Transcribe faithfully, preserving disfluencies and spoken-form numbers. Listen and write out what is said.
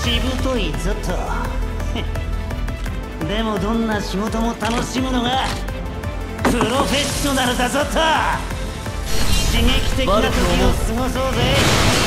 しぶといぞと。でもどんな仕事も楽しむのがプロフェッショナルだぞと。刺激的な時を過ごそうぜ。